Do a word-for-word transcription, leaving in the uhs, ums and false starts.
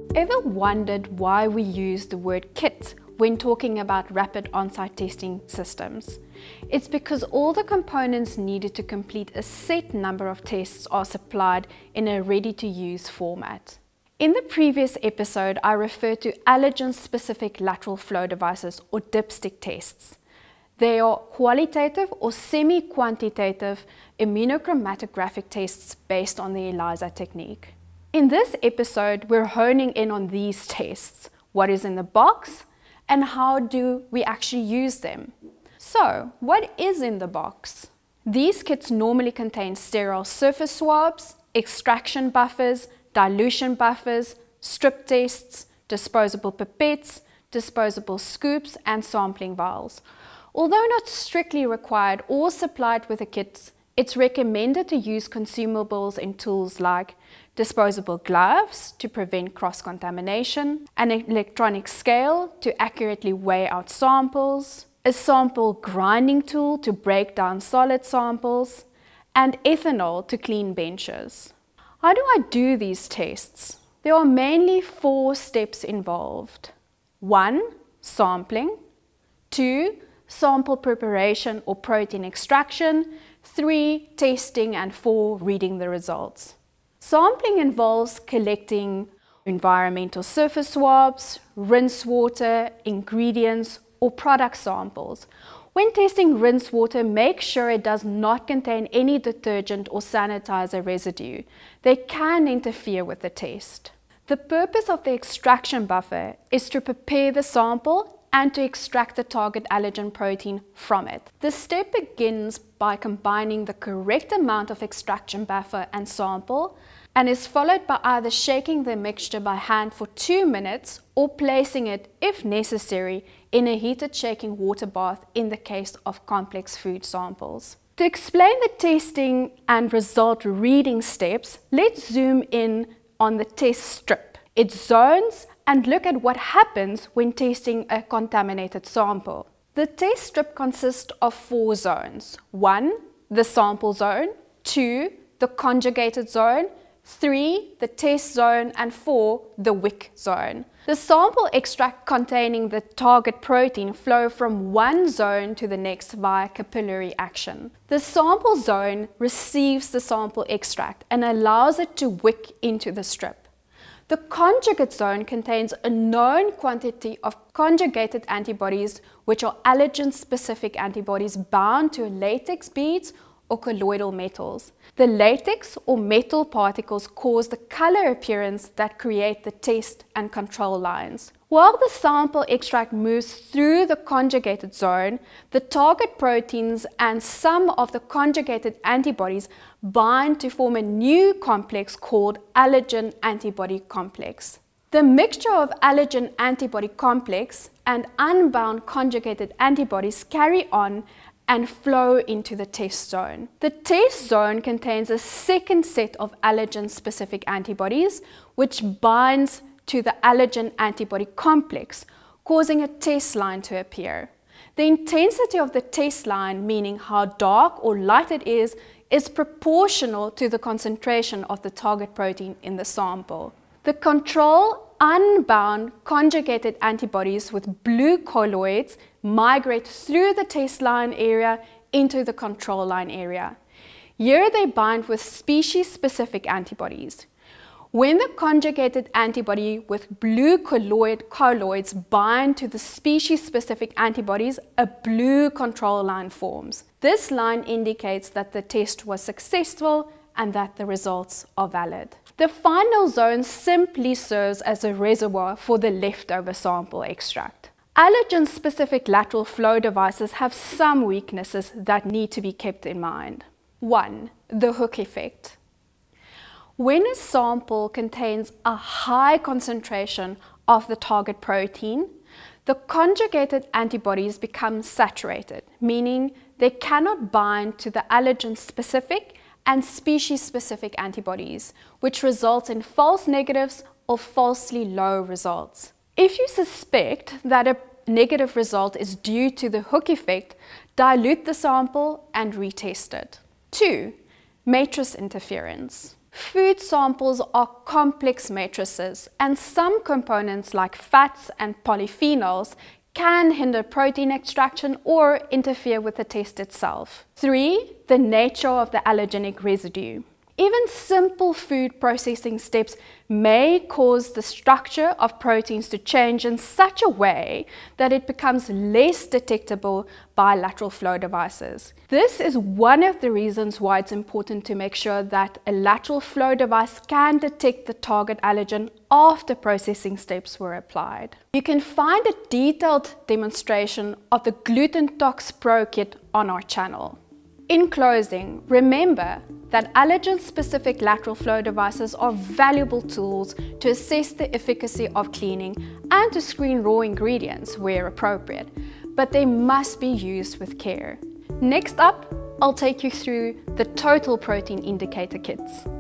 Ever wondered why we use the word kit when talking about rapid on-site testing systems? It's because all the components needed to complete a set number of tests are supplied in a ready-to-use format. In the previous episode, I referred to allergen-specific lateral flow devices or dipstick tests. They are qualitative or semi-quantitative immunochromatographic tests based on the ELISA technique. In this episode, we're honing in on these tests, what is in the box, and how do we actually use them. So, what is in the box? These kits normally contain sterile surface swabs, extraction buffers, dilution buffers, strip tests, disposable pipettes, disposable scoops, and sampling vials. Although not strictly required or supplied with the kits, it's recommended to use consumables in tools like disposable gloves to prevent cross-contamination, an electronic scale to accurately weigh out samples, a sample grinding tool to break down solid samples, and ethanol to clean benches. How do I do these tests? There are mainly four steps involved. One, sampling. Two, sample preparation or protein extraction. Three, testing, and four, reading the results. Sampling involves collecting environmental surface swabs, rinse water, ingredients, or product samples. When testing rinse water, make sure it does not contain any detergent or sanitizer residue. They can interfere with the test. The purpose of the extraction buffer is to prepare the sample and to extract the target allergen protein from it. The step begins by combining the correct amount of extraction buffer and sample, and is followed by either shaking the mixture by hand for two minutes or placing it, if necessary, in a heated shaking water bath in the case of complex food samples. To explain the testing and result reading steps, let's zoom in on the test strip, its zones, and look at what happens when testing a contaminated sample. The test strip consists of four zones. One, the sample zone. Two, the conjugated zone. Three, the test zone. And four, the wick zone. The sample extract containing the target protein flow from one zone to the next via capillary action. The sample zone receives the sample extract and allows it to wick into the strip. The conjugate zone contains a known quantity of conjugated antibodies, which are allergen-specific antibodies bound to latex beads or colloidal metals. The latex or metal particles cause the color appearance that create the test and control lines. While the sample extract moves through the conjugated zone, the target proteins and some of the conjugated antibodies bind to form a new complex called allergen antibody complex. The mixture of allergen antibody complex and unbound conjugated antibodies carry on and flow into the test zone. The test zone contains a second set of allergen-specific antibodies, which binds to the allergen antibody complex, causing a test line to appear. The intensity of the test line, meaning how dark or light it is, is proportional to the concentration of the target protein in the sample. The control unbound conjugated antibodies with blue colloids migrate through the test line area into the control line area. Here they bind with species-specific antibodies. When the conjugated antibody with blue colloid colloids bind to the species-specific antibodies, a blue control line forms. This line indicates that the test was successful and that the results are valid. The final zone simply serves as a reservoir for the leftover sample extract. Allergen-specific lateral flow devices have some weaknesses that need to be kept in mind. One, the hook effect. When a sample contains a high concentration of the target protein, the conjugated antibodies become saturated, meaning they cannot bind to the allergen-specific and species-specific antibodies, which results in false negatives or falsely low results. If you suspect that a negative result is due to the hook effect, dilute the sample and retest it. Two, matrix interference. Food samples are complex matrices, and some components like fats and polyphenols can hinder protein extraction or interfere with the test itself. Three, the nature of the allergenic residue. Even simple food processing steps may cause the structure of proteins to change in such a way that it becomes less detectable by lateral flow devices. This is one of the reasons why it's important to make sure that a lateral flow device can detect the target allergen after processing steps were applied. You can find a detailed demonstration of the Gluten Tox Pro kit on our channel. In closing, remember that allergen-specific lateral flow devices are valuable tools to assess the efficacy of cleaning and to screen raw ingredients where appropriate, but they must be used with care. Next up, I'll take you through the total protein indicator kits.